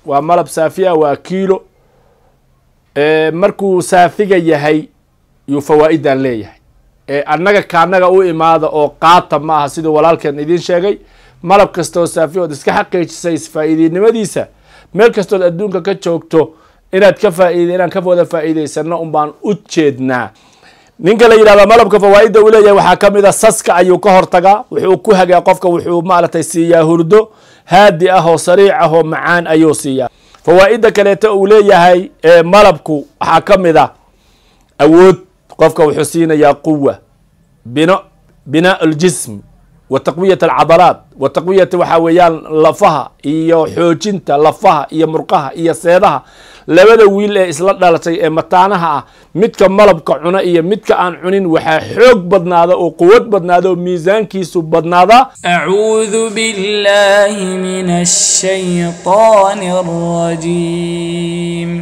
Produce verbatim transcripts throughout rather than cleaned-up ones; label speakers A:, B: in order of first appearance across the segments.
A: وملب سافية وكيلو إيه مركو سافية يهي يفوائد ليه إيه أنك كأنك أو إمادة أو قاطع معها سيدو ولكن إذن شيء ملب كستو سافية ودسك حقي سيس فائدة نمديسة مل كستو الدنيا كتشوكتو إن كفائدة إن كفوده فائدة سنة أمبان أتشدنا ninka la yiraahdo malabka fawaaida uu leeyahay waxa kamida saska ayuu ka hortaga wuxuu ku hagaa qofka wuxuu maalatay siiyaa hurdo haadi ah oo sariic ah oo macaan ayuu siiyaa fawaaida kale uu leeyahay ee malabku waxa kamida awood qofka wuxuu siinayaa quwwa bina bina aljism wa taqwiyat alcadalat wa taqwiyat waxa weeyaan lafaha iyo xoojinta lafaha iyo murqaha iyo seedaha labada wiil ee isla dhalatay ee mataanaha ah midka malabka cuna iyo midka aan cunin waxa xoog badnaada oo quwad badnaada oo miisaankiisu badnaada
B: a'uudhu billahi minash shaytaanir rajiim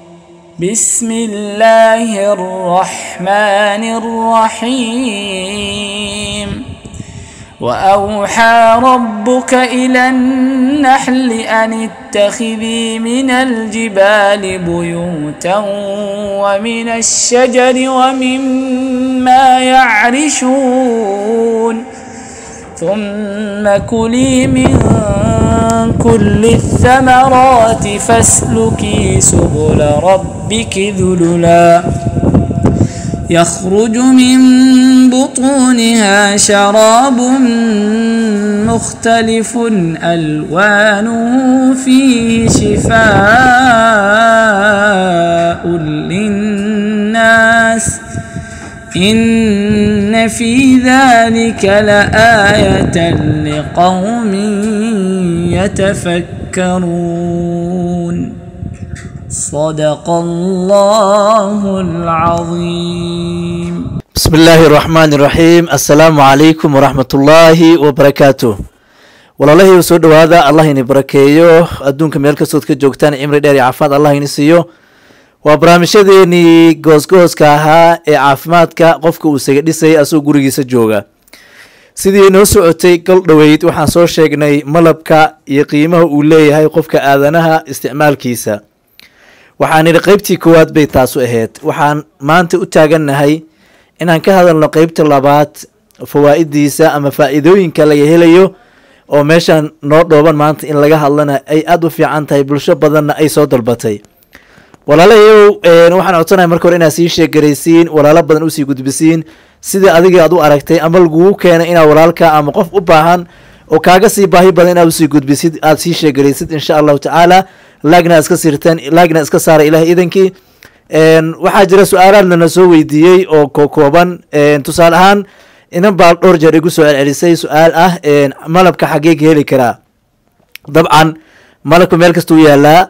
B: bismillahir rahmanir rahiim وأوحى ربك إلى النحل أن اتخذي من الجبال بيوتا ومن الشجر ومما يعرشون ثم كلي من كل الثمرات فاسلكي سبل ربك ذللا يخرج من بطونها شراب مختلف ألوانه فيه شفاء للناس إن في ذلك لآية لقوم يتفكرون صدق الله العظيم
C: بسم الله الرحمن الرحيم السلام عليكم ورحمة الله وبركاته والله يسود هذا الله ينبركيه أدونك ملك صوت كجوكتان عمر داري عفاد الله ينسيه وبرامشديني جوز جوز كها عفمات كا قفك وسجدسي أسوق جورجيس الجوجا sidii noo socotay gal dhaweyd waxaan soo sheegnay malabka iyo qiimaha uu leeyahay qofka aadanaha isticmaalkiisa waxaan iri qaybtii koowaad bay taas u ahayd waxaan maanta u taaganahay inaan ka hadalno qaybta labaad fawaa'idiisa ama faa'iidooyinka laga helayo oo meeshan noo dhooban maanta in laga hadlana ay aad u fiican tahay bulsho badanna ay soo dalbatay walaalahayow waxaan codsanahay marka hore inaad sii sheegaraysiin walaalo badan usii gudbisiin sidii adiga aad u aragtay ama lagugu keenay inaad walaalka ama qof u baahan oo kaaga sii baahi badan inaad usii gudbisid aad sii sheegaraysid insha allahu tacaala laagna iska sirteen laagna iska saara ilaahay idankii waxaa jira su-aalaad lana soo weydiiyey oo kokooban tusaale ahaan inan baa dhowr jeer igu soo celcelisay su-aal ah malabka xagee ka heli karaa dabcan malabka meel kastuu yaalaa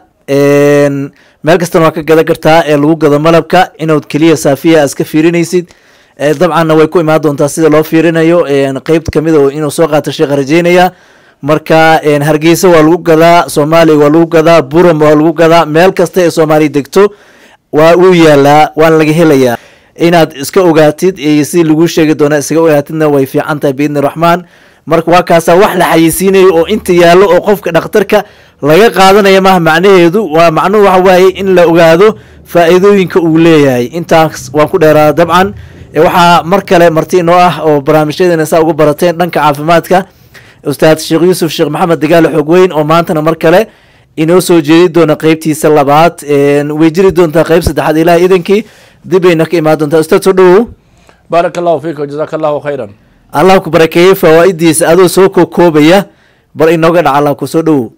C: meel kastana waa ka gadan kartaa ee lagu gado malabka inaad keliya saafiya iska fiirinaysid dabcanna way ku imaan doontaa sida loo fiirinayo qeybt kamid a inuu soo qaato sheekha rajeynaya marka hargeysa waa lagu gadaa soomaaliya waa lagu gadaa buram waa lagu gadaa meel kasta ee soomaaliya degto waa uu yaalaa waana laga helayaa inaad iska ogaatid iyo si lagu sheegi doona iskaga ogaatidna way fiican tahay biidni raxmaan marka waa kaasaa wax la xayeysiinayo oo inta yaallo oo qofka dhakhtarka laga qaadanaya maaha macnaheedu waa macnuhu waxa waaye in la ogaado faa'iidooyinka uu leeyahay intaas waan ku dheeraada dabcan waxaa mar kale marti inoo ah oo barnaamijyadeena saa uga barateen dhanka caafimaadka ustaad sheekh yuusuf sheekh maxamed dagaalo xoog weyn oo maantana mar kale inoo soo jeedi doona qeybtiisa labaad way jiri doontaa qeyb saddexaad ilaah idankii dib ayna ka imaan doontaa ustaad soo dhawow
A: baaraka allahu fiika jazaaka allahu khayran
C: allah ku barakeeyey fawaa'idiisa adoo soo koobaya bal inooga dhaca allah ku soo dhawow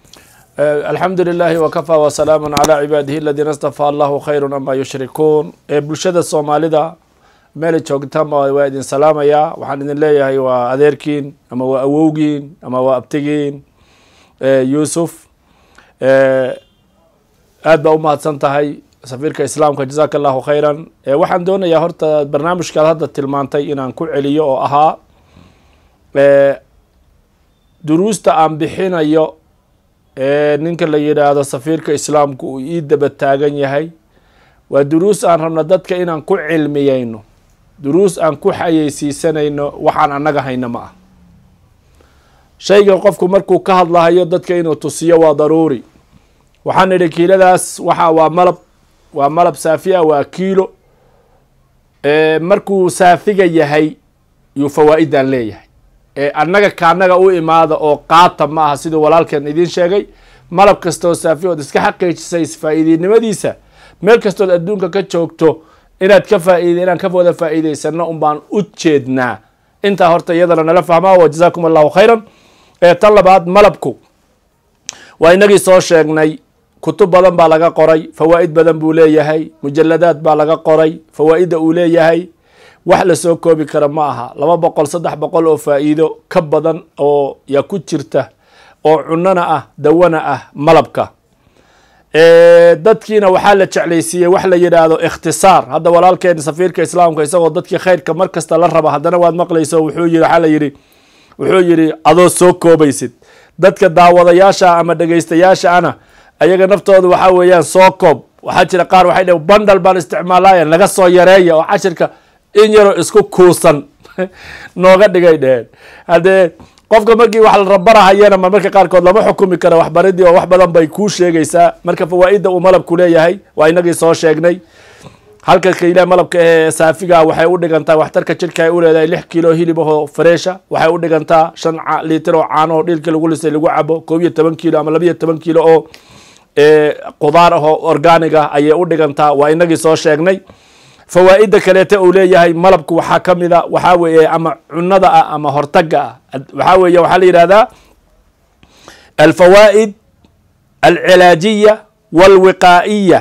A: alxamdu lilahi wakafaa wasalaamu calaa cibaadihi aladiina astafaa allahu khayrun ama yushrikuun ee bulshada soomaalida meel joogtaan waa idin salaamayaa waxaan idin leeyahay waa adeerkiin ama waa awowgiin ama waa abtigiin yuusuf aad baa u mahadsan tahay safiirka islaamka jazaaka allahu khayran waxaan doonayaa horta barnaamijkaad hadda tilmaantay inaan ku celiyo oo ahaa duruusta aan bixinayo ninka la yidhaahdo safiirka islaamku uu ii daba taagan yahay waa duruus aan rabno dadka inaan ku cilmiyeyno duruus aan ku xayeysiisanayno waxaan annaga hayna ma ah shayga qofku markuu ka hadlahayo dadka inuu tusiyo waa daruuri waxaan nidhi kiiladaas waxa waa malab waa malab saafi ah waa kiilo markuu saafiga yahay yuu fawaa'idan leeyahay annaga kaanaga u imaada oo qaata ma aha siduu walaalkeen idiin sheegay malab kastooo saafi ood iska xaqiijisay faa'iideynimadiisa meel kastood adduunka ka joogto inaad ka faa'iide inaan ka wada faa'iidaysano un baan u jeednaa intaa horta iyadana nala fahmaa wa jazaakum allahu khayran tan labaad malabku waa inagii soo sheegnay kutub badan baa laga qoray fawaa'id badan buu leeyahay mujaladaad baa laga qoray fawaa'idda uu leeyahay wax la soo koobi kara ma aha laba boqol saddex boqol oo faa'iido ka badan oo yaa ku jirta oo cunana ah dawana ah malabka dadkiina waxaa la jeclaysiiyey wax la yidhaahdo ikhtisaar hadda walaalkeen safiirka islaamka isagoo dadkii khayrka mar kasta la raba haddana waad maqlayso wuxuu yidhi waxaa la yidhi wuxuu yidhi adoo soo koobaysid dadka daawadayaasha ama dhegaystayaasha ana ayaga naftooda waxaa weeyaan soo koob waxaa jira qaar waxay dhaheen bandal baan isticmaalaya naga soo yareeya oo cashirka in yaroo isku kuusan nooga dhigay dheheen haddee qofka markii wax la rabarahayana marmarka qaarkood lama xukumi kara waxbaridii oo wax badan bay kuu sheegaysaa marka fawaa'idda uu malabku leeyahay waa inagii soo sheegnay halka kiila malabka ee saafiga waxay u dhigantaa waxtarka jirka ay u leedahay lix kiilo hilib ahoo fareesha waxay u dhigantaa shan litir oo caano oo dhiilka lagu lisay lagu cabo koob iyo toban kiilo ama labiyo toban kiilo oo qudaar ahoo organig ah ayay u dhigantaa waa inagii soo sheegnay fawaa'idda kaleete uu leeyahay malabku waxaa ka mid a waxaa weeye ama cunada ah ama hortaga ah waxaa weeye waxaa la yidhahdaa alfawaa'id alcilaajiya walwiqaa'iya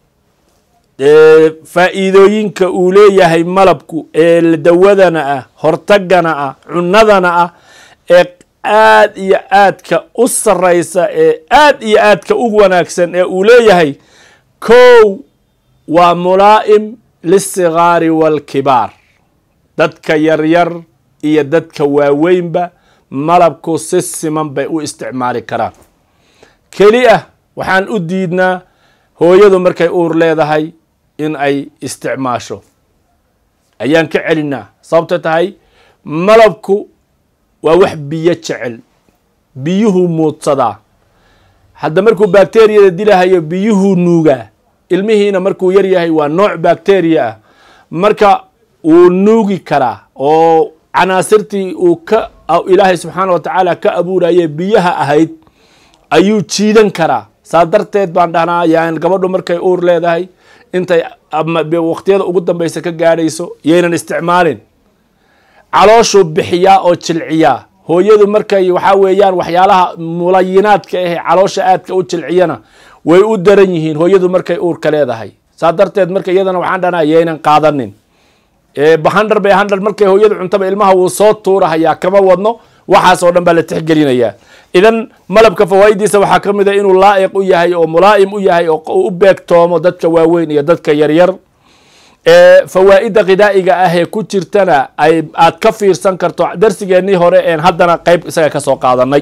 A: faa'iidooyinka uu leeyahay malabku ee dawadana ah hortagana ah cunadana ah ee aad iyo aadka u saraysa ee aad iyo aadka u wanaagsan ee uu leeyahay kow waa mulaa'im lisigaari walkibaar dadka yaryar iyo dadka waaweynba malabku si siman bay u isticmaali karaan keli ah waxaan u diidnaa hooyadu markay uur leedahay in ay isticmaasho ayaan ka celinaa sababto tahay malabku waa wax biyo jecel biyuhuu muudsadaa hadda markuu bakteriyada dilahayo biyuhuu nuugaa ilmihiina markuu yar yahay waa nooc bacteria ah marka wuu nuugi karaa oo canaasirtii uu ka ilaahay subxaana wa tacaala ka abuuraye biyaha ahayd ayuu jiidan karaa saa darteed baan dhahnaa yani gabadhu markay uur leedahay intay waqtiyada ugu dambaysa ka gaadhayso yaynan isticmaalin calooshuu bixiyaa oo jilciyaa hooyadu markay waxaa weeyaan waxyaalaha mulayinaadka ahe caloosha aadka u jilciyana way u daran yihiin hooyadu markay uurka leedahay saa darteed marka iyadana waxaan dhahnaa yaynan qaadanin bahandhar bay handhar markay hooyadu cuntaba ilmaha wuu soo tuurahayaa kama wadno waxaas oo dhan baa la tixgelinayaa idan malabka fawaa'idiisa waxaa ka mid a inuu laa'iq u yahay oo mulaa'im u yahay oo u beegtoomo dadka waaweyn iyo dadka yaryar fawaa'idda qidaa'iga ah ee ku jirtana ay aad ka fiirsan karto darsigeennii hore een haddana qayb isaga ka soo qaadanay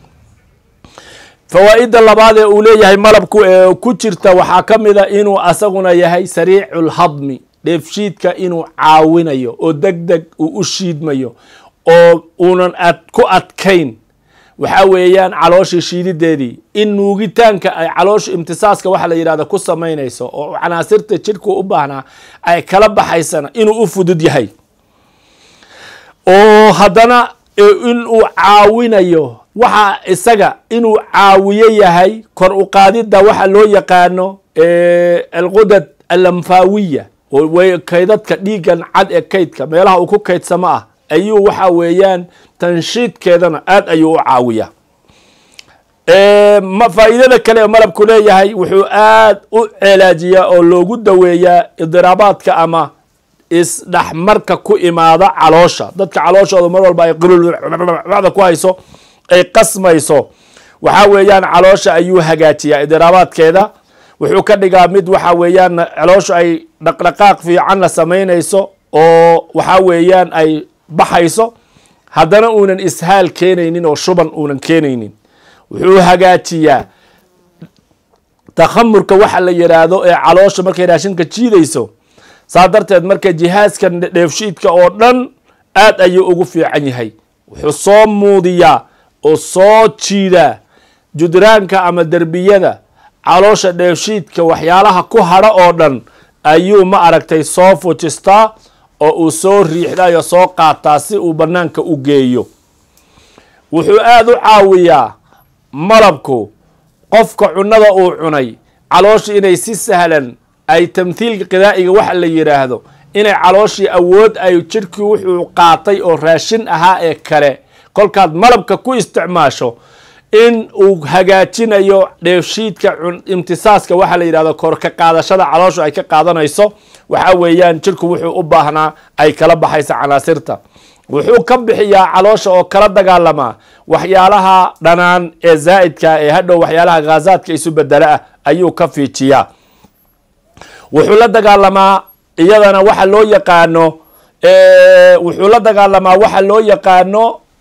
A: fawaa'idda labaad ee uu leeyahay malabku ee ku jirta waxaa ka mid a inuu asaguna yahay sariicu lhadmi dheefshiidka inuu caawinayo oo deg deg uu u shiidmayo oo uunan ad ku adkayn waxaa weeyaan calooshii shiidideedii in nuugitaanka ay caloosha imtisaaska waxa la yidhahda ku samaynayso oo canaasirta jidhku u baahnaa ay kala baxaysana inuu u fudud yahay oo haddana inuu caawinayo waxa isaga inuu caawiyo yahay kor u qaadidda waxa loo yaqaano alqudad alamfaawiya kaydadka dhiigan cad ee kaydka meelaha uu ku kaydsamo ah ayuu waxa weeyaan tanshiidkeedana aad ayuu u caawiyaa faa'iidada kale ee malabku leeyahay wuxuu aad u cilaajiyaa oo loogu daweeyaa idiraabaadka ama isdhexmarka ku imaada caloosha dadka calooshooda mar walba ay qululda ku hayso ay qasmayso waxaa weeyaan caloosha ayuu hagaajiyaa idiraabaadkeeda wuxuu ka dhigaa mid waxa weeyaan caloosha ay dhaqdhaqaaq fiicanna samaynayso oo waxaa weeyaan ay baxayso haddana uunan ishaal keenaynin oo shuban uunan keenaynin wuxuu hagaajiyaa takhamurka waxa la yidhaahdo ee caloosha markay raashinka jiidayso saa darteed marka jihaazka dheefshiidka oo dhan aad ayuu ugu fiican yahay wuxuu soo muudiyaa oo soo jiidaa judraanka ama derbiyada caloosha dheefshiidka waxyaalaha ku hadho oo dhan ayuu ma aragtay soo fujistaa oo uu soo riixdayo soo qaataa si uu bannaanka u geeyo. wuxuu aada u caawiyaa malabku qofka cunnada uu cunay caloosha inay si sahlan ay tamthiilka qidaa'iga waxa la yidhaahdo inay calooshii awood ay jidhkii wuxuu qaatay oo raashin ahaa ee kale kolkaad malabka ku isticmaasho in uu hagaajinayo dheefshiidka imtisaaska waxa la yidhahdo kor ka qaadashada calooshu ay ka qaadanayso. waxa weeyaan jidhku wuxuu u baahnaa ay kala baxaysa canaasirta. wuxuu ka bixiyaa caloosha oo kala dagaalamaa waxyaalaha dhanaan ee zaa'idka ee hadhow waxyaalaha gaazaadka isu bedela ah ayuu ka fiijiyaa. wuxuu la dagaalamaa iyadana waxa loo yaqaano wuxuu la dagaalamaa waxa loo yaqaano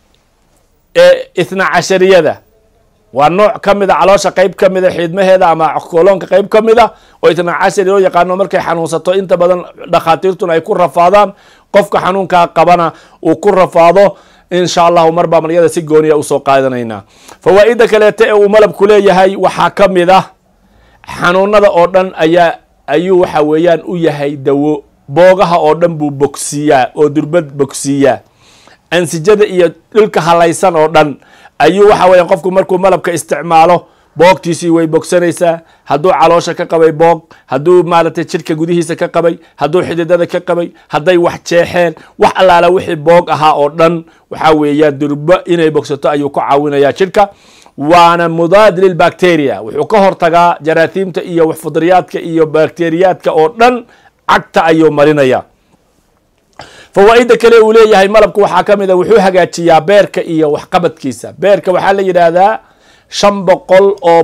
A: ithna cashariyada. waa nooc ka mid a caloosha qayb ka mida xiidmaheeda ama koloonka qayb ka mid a oo itna cashari loo yaqaano markay xanuunsato inta badan dhakhaatiirtuna ay ku rafaadaan qofka xanuunkaa qabana uu ku rafaado. insha allahu mar baa malyada si gooniya usoo qaadanaynaa. fawaa'ida kaleeta ee uu malabku leeyahay waxaa ka mid ah xanuunada oo dhan ayaa ayuu waxa weeyaan u yahay dawo. boogaha oo dhan buu bogsiiyaa oo durbad bogsiiyaa. ansijada iyo dhulka halaysan oo dhan ayuu waxa weeyaan qofku markuu malabka isticmaalo boogtiisii way bogsanaysaa. hadduu caloosha ka qabay boog, hadduu maaragtay jidhka gudihiisa ka qabay, hadduu xididada ka qabay, hadday wax jeexeen, wax allaala wixii boog ahaa oo dhan waxa weeyaan durba inay bogsato ayuu ka caawinayaa jidhka. waana mudaad lilbacteria. wuxuu ka hortagaa jaraatiimta iyo waxfudriyaadka iyo bakteriyaadka oo dhan cagta ayuu marinaya. fawaa'ida kale uu leeyahay malabku waxaa ka mid a wuxuu hagaajiyaa beerka iyo waxqabadkiisa. beerka waxaa la yidhaahdaa shan boqol oo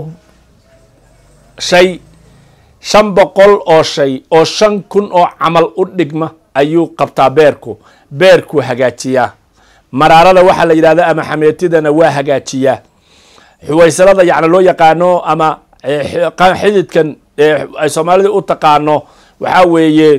A: shay shan boqol oo shay oo shan kun oo camal u dhigma ayuu qabtaa beerku. beerkuu hagaajiyaa. maraarada waxaa la yidhahdaa ama xameetidana waa hagaajiyaa. xuwaysalada yacni loo yaqaano ama xididkan ay soomaalida u taqaano waxaa weeye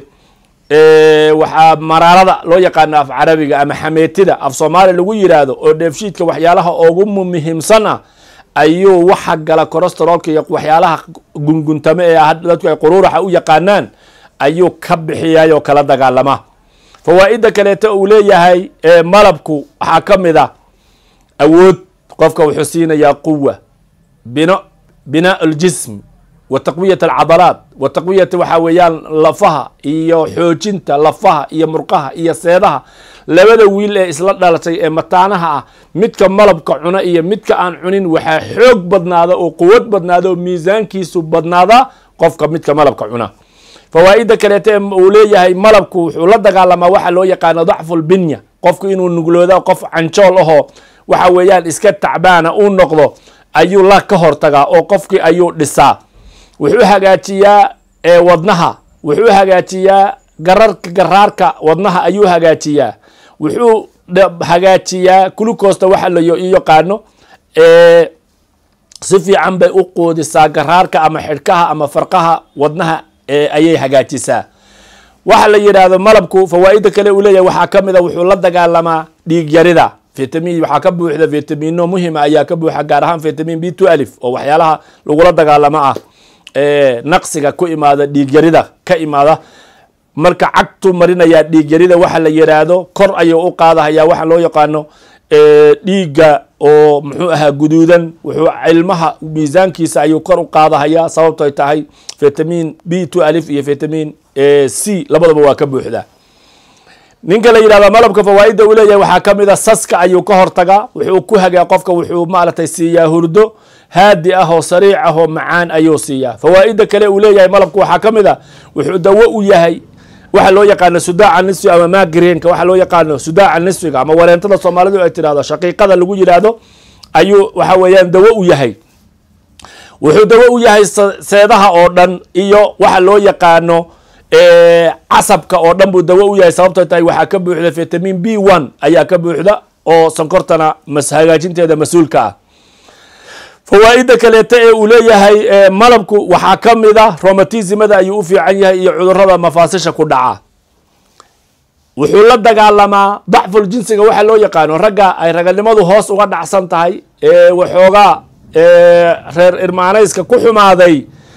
A: waxaa maraarada loo yaqaano af carabiga ama xameetida af soomaaliya lagu yidhaahdo oo dheefshiidka waxyaalaha ugu muhiimsan ah ayuu waxa gala corosterolka iyo waxyaalaha gunguntame ee dadku ay quruuraxa u yaqaanaan ayuu ka bixiyay oo kala dagaalama. fawaa'ida kaleeta uu leeyahay malabku waxaa ka mid a awood. qofka wuxuu siinayaa quwa, bino binaa aljism wa taqwiyat alcadalaat wa taqwiyata waxaa weeyaan lafaha iyo xoojinta lafaha iyo murqaha iyo seedaha. labada wiil ee isla dhalatay ee mataanaha ah midka malabka cuna iyo midka aan cunin waxaa xoog badnaada oo quwad badnaada oo miisaankiisu badnaada qofka midka malabka cuna. fawaa'ida kaleeta uu leeyahay malabku wuxuu la dagaalamaa waxa loo yaqaano dacfulbinya. qofku inuu nuglooda qof canjool ahoo waxa weeyaan iska tacbaana uu noqdo ayuu la ka hortagaa oo qofkii ayuu dhisaa. wuxuu hagaajiyaa wadnaha. wuxuu hagaajiyaa gararka garaarka wadnaha ayuu hagaajiyaa. wuxuu hagaajiyaa glucosta waxa la yaqaano si fiican bay u quudisaa garaarka ama xidhkaha ama farqaha wadnaha ayay hagaajisaa. waxa la yidhaahdo malabku fawaa'ida kale uu leeyahay waxaa ka mid a wuxuu la dagaalamaa dhiig yarida. vitamin waxaa ka buuxda vitamino muhima ayaa ka buuxa gaar ahaan vitamin b two alif oo waxyaalaha lagula dagaalamo ah naqsiga ku imaada dhiig yarida ka imaada. marka cagtu marinayaa dhiig yarida waxa la yidhaahdo kor ayuu u qaadahayaa waxa loo yaqaano dhiigga oo muxuu ahaa guduudan. wuxuu cilmaha miisaankiisa ayuu kor u qaadahayaa sababto ay tahay vitamin b two alif iyo vitamin c labadaba waa ka buuxda. ninka la yidhahda malabka fawaa'ida uu leeyahay waxaa ka mid a saska ayuu ka hortagaa. wuxuu ku hagaa qofka wuxuu maaragtay siiyaa hurdo haadi ah oo sariic ah oo macaan ayuu siiyaa. fawaa'ida kale uu leeyahay malabku waxaa ka mid a wuxuu dawo u yahay waxa loo yaqaano sudaaca nisfi ama magreenka waxa loo yaqaano sudaaca nisfiga ama wareentada soomaalidu ay tirahdo shaqiiqada lagu yidhaahdo ayuu waxa weeyaan dawo u yahay. wuxuu dawo u yahay seedaha oo dhan iyo waxa loo yaqaano casabka oo dhan buu dawo u yahay sababto tahay waxaa ka buuxda vitamin b one ayaa ka buuxda oo sankortana mas hagaajinteeda mas-uulka ah. fawaa'ida kaleeta ee uu leeyahay malabku waxaa ka mid a romatismada ayuu u fiican yahay iyo cudurada mafaasisha ku dhaca. wuxuu la dagaalamaa dacful jinsiga waxa loo yaqaano ragga ay raganimadu hoos uga dhacsan tahay ee waxoogaa reer irmaanayska ku xumaaday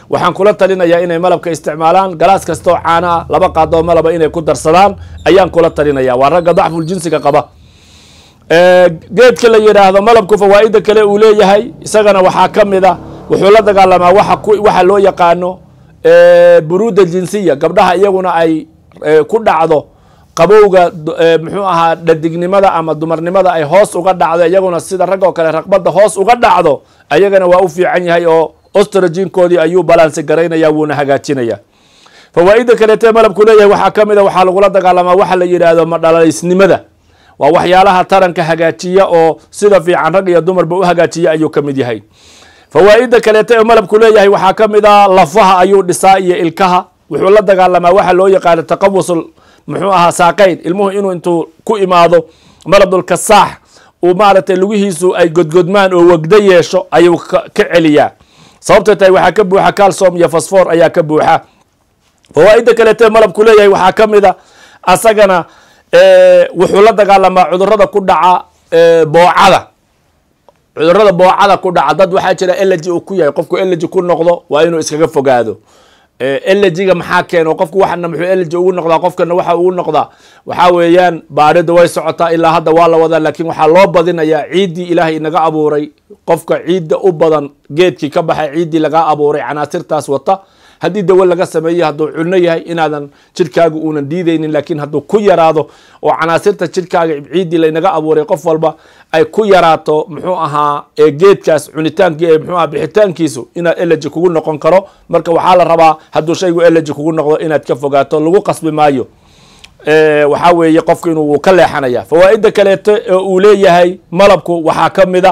A: waxaan kula talinayaa inay malabka isticmaalaan galaas kastoo caana ah laba qaadoo malaba inay ku darsadaan ayaan kula talinaya waa ragga dacful jinsiga qaba geedka la yidhaahdo malabku fawaa'ida kale uu leeyahay isagana waxaa ka mid a wuxuu la dagaalamaa waxa ku waxa loo yaqaano buruuda jinsiya gabdhaha iyaguna ay ku dhacdo qabowga muxuu ahaa dhadignimada ama dumarnimada ay hoos uga dhacdo iyaguna sida rag oo kale raqbada hoos uga dhacdo ayagana waa u fiican yahay oo ostrojinkoodii ayuu balansi garaynaya wuuna hagaajinaya fawaa'ida kaleetee malabku leeyahay waxaa ka mid a waxaa lagula dagaalamaa waxa la yidhaahdo madhalaysnimada waa waxyaalaha taranka hagaajiya oo sida fiican rag iyo dumarba u hagaajiya ayuu ka mid yahay fawaa'ida kaleete ee malabku leeyahay waxaa ka mid a lafaha ayuu dhisaa iyo ilkaha wuxuu la dagaalamaa waxa loo yaqaano taqawusul muxuu ahaa saaqayn ilmuhu inuu intuu ku imaado maradulkasaax uu maaragtay lugihiisu ay godgodmaan oo wegdo yeesho ayuu ka celiyaa sababtay tahay waxaa ka buuxa calcium iyo fosfor ayaa ka buuxa fawaa'ida kaleete malabku leeyahay waxaa ka mid a asagana wuxuu la dagaalamaa cudurada ku dhaca boocada cudurada boocada ku dhaca dad waxaa jira elegy uu ku yahay qofku elegy ku noqdo waa inuu iskaga fogaado elegiga maxaa keeno qofku waxana muxuu elegy ugu noqdaa qofkana waxa ugu noqdaa waxaa weeyaan baadhida way socotaa ilaa hadda waa la wadaa laakiin waxaa loo badinayaa ciiddii ilaahay inaga abuuray qofka ciidda u badan geedkii ka baxay ciiddii laga abuuray canaasirtaas wata haddii dawo laga sameeyo hadduu cunno yahay inaadan jidhkaaga uunan diidaynin laakiin hadduu ku yaraado oo canaasirta jidhkaaga ciiddii laynaga abuuray qof walba ay ku yaraato muxuu ahaa ee geedkaas cunitaanki ee muxuu aha bixitaankiisu inaad elegy kugu noqon karo marka waxaa la rabaa hadduu shaygu elegy kugu noqdo inaad ka fogaato lagu qasbi maayo waxaa weeye qofku inuu ka leexanaya fawaa'ida kaleeto ee uu leeyahay malabku waxaa ka mid a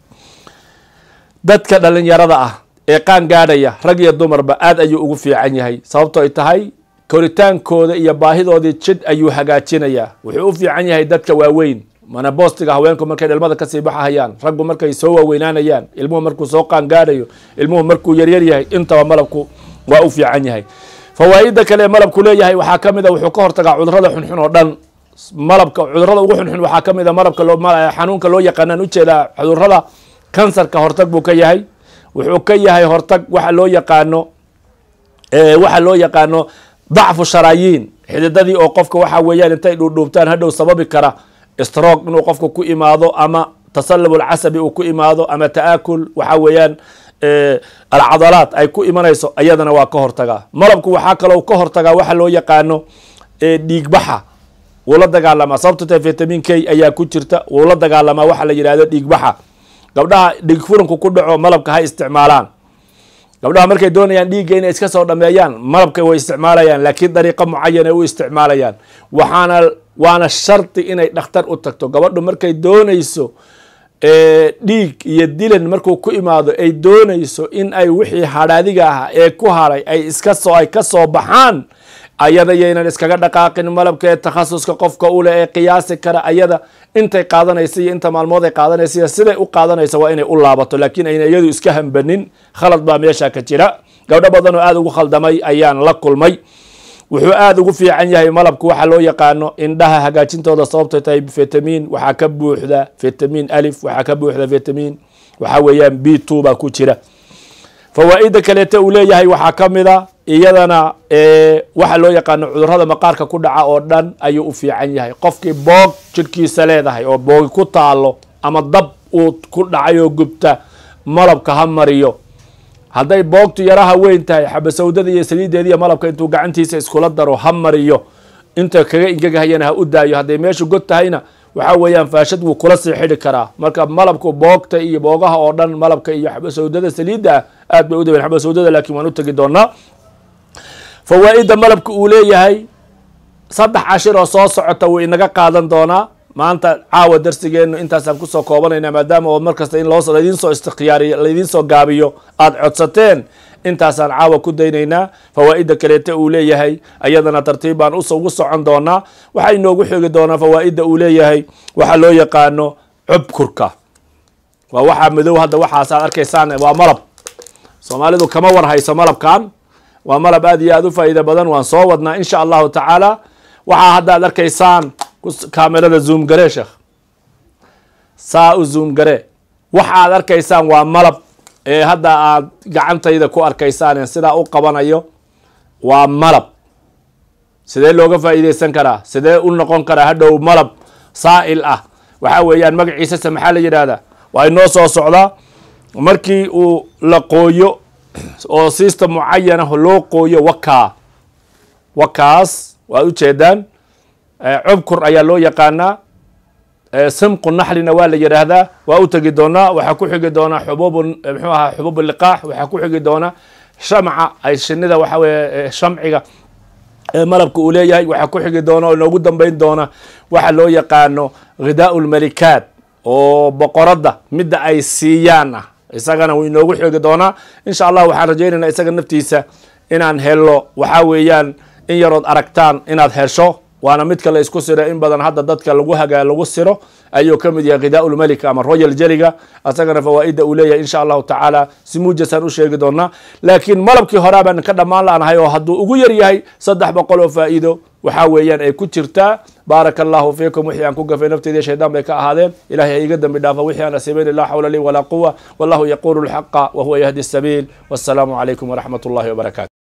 A: dadka dhalinyarada ah ee qaan gaadhaya rag iyo dumarba aad ayuu ugu fiican yahay sababto ay tahay koritaankooda iyo baahidoodii jidh ayuu hagaajinayaa wuxuu u fiican yahay dadka waaweyn mana boostiga haweenku markay dhalmada kasii baxahayaan raggu markay soo waaweynaanayaan ilmuhu markuu soo qaan gaadhayo ilmuhu markuu yaryar yahay intaba malabku waa u fiican yahay fawaa'ida kale ee malabku leeyahay waxaa ka mid a wuxuu ka hortagaa cudurada xunxun oo dhan malabka cudurada ugu xunxun waxaa ka mid a malabka xanuunka loo yaqaanaan ujeedaa cudurada kansarka hortag buu ka yahay wuxuu ka yahay hortag waxa loo yaqaano waxa loo yaqaano dacfu sharaayiin xididadii oo qofka waxa weeyaan intay dhuudhuubtaan hadhow sababi kara stroke inuu qofka ku imaado ama tasallub alcasabi uu ku imaado ama ta'aakul waxa weeyaan alcadalaad ay ku imanayso ayadana waa ka hortagaa malabku waxaa kaloo ka hortagaa waxa loo yaqaano dhiigbaxa wuu la dagaalamaa sababto tahay vitamin k ayaa ku jirta wuu la dagaalamaa waxa la yidhahdo dhiigbaxa gabdhaha dhiig furanku ku dhaco malabka ha isticmaalaan gabdhaha markay doonayaan dhiigga inay iska soo dhameeyaan malabka way isticmaalayaan laakiin dariiqo mucayan ay u isticmaalayaan waxaana waana shardi inay dhakhtar u tagto gabadhu markay doonayso dhiig iyo dilan markuu ku imaado ay doonayso in ay wixii hadhaadiga ah ee ku haray ay iska soo ay ka soo baxaan ayada yaynan iskaga dhaqaaqin malabka ee takhasuska qofka ule ee qiyaasi kara ayada intay qaadanaysa iyo inta maalmood ay qaadanaysa iyo siday u qaadanaysa waa inay u laabato laakiin ayna iyadu iska hambanin khalad baa meesha ka jira gabdho badan oo aada ugu khaldamay ayaan la kulmay wuxuu aada ugu fiican yahay malabku waxa loo yaqaano indhaha hagaajintooda sababtay tahay vitamin waxaa ka buuxda vitamin alif waxaa ka buuxda vitamin waxaa weeyaan b two baa ku jira fawaa'ida kaleete uu leeyahay waxaa ka mid a iyadana waxa loo yaqaano cudurada maqaarka ku dhaca oo dhan ayuu u fiican yahay qofkii boog jidhkiisa leedahay oo boogi ku taalo ama dab uu ku dhacay oo gubta malabka ha mariyo hadday boogtu yaraha weyn tahay xabasawdada iyo saliideeda iyo malabka intuu gacantiisa iskula daro ha mariyo inta kaga ingegahayana ha u daayo hadday meeshu god tahayna waxaa weeyaan faashad wuu kula sii xidhi karaa marka malabku boogta iyo boogaha oo dhan malabka iyo xabasawdada saliidda ah aad bay u dawen xabasawdada laakiin waan u tegi doonaa fawaa'ida malabka uu leeyahay saddex cashir oo soo socota wuu inaga qaadan doonaa maanta caawa darsigeenu intaasaan kusoo koobanaynaa maadaama oo markasta in loo laidiin soo istikhyaariyo laidiin soo gaabiyo aada codsateen intaasaan caawa ku daynaynaa fawaa'ida kaleete uu leeyahay ayadana tartiib baan ugu socon doonaa waxaa inoogu xigi doonaa fawaa'ida uu leeyahay waxaa loo yaqaano cubkurka waa waxaa madow hadda waxaasaad arkaysaan waa malab soomaalidu kama war hayso malabkan waa malab aad iyo aad u faa'iida badan waan soo wadnaa insha allahu tacaala waxaa hadda ad arkaysaan kaamerada zoom garee sheekh saa u zoom garee waxaad arkaysaan waa malab ee hadda aad gacantayda ku arkaysaan sidaa u qabanayo waa malab. sidee looga faa'iideysan karaa, sidee u noqon karaa hadhow malab saa'il ah? waxa weeyaan magaciisase maxaa la yidhaahdaa, waa inoo soo socdaa. markii uu la qooyo oo system mucayana loo qooyo wakaa wakaas waad ujeedaan, cubkur ayaa loo yaqaanaa, simqu naxlina waa la yidhaahdaa. waa u tegi doonaa. waxaa ku xigi doonaa xubuub muxuu ahaa xubuub liqaax. waxaa ku xigi doonaa shamca ay shinida waxa weeye shamciga ee malabka uu leeyahay. waxaa ku xigi doona oo inoogu dambeyn doona waxa loo yaqaano ghidaau lmalikaat oo boqoradda midda ay siiyaan ah, isagana wuu inoogu xigi doonaa insha allah. waxaan rajaynaynaa isaga naftiisa inaan helo waxa weeyaan in yarood aragtaan inaad hesho, waana midka la isku siro in badan hadda dadka lagu hagaa lagu siro ayuu ka mid yahay ghidaau lmalika ama royal jeliga. asagana fawaa'ida uu leeyahay insha allahu tacaala si muujasaan u sheegi doonaa. laakiin malabkii horaa baan ka dhammaan laanahay oo hadduu ugu yar yahay saddex boqol oo faa'iido waxaa weeyaan ay ku jirtaa. baaraka allahu fiikum. wixii aan ku gafay nafteyda shaydaan bay ka ahaadeen, ilahay ha iga dambi dhaafa. wixii aan asiibayn laa xawla lii walaa quwa wallahu yaquulu lxaqa wa huwa yahdi sabiil. wassalaamu calaykum waraxmat ullahi wabarakaatu.